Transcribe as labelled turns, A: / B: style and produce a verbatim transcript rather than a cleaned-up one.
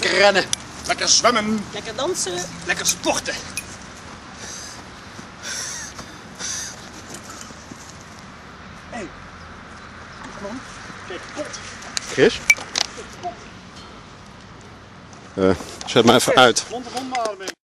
A: Lekker rennen. Lekker zwemmen.
B: Lekker dansen.
A: Lekker sporten. Hé. Hey. Man. Kijk, pot.
C: Chris? Uh, zet me even uit.
A: Rondom